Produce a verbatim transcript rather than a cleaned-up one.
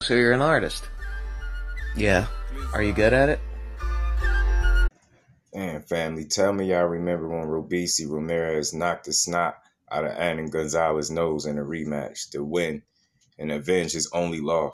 So you're an artist? Yeah. Are you good at it? And family, tell me y'all remember when Robeisy Ramirez knocked the snot out of Gonzalez's nose in a rematch to win and avenge his only loss.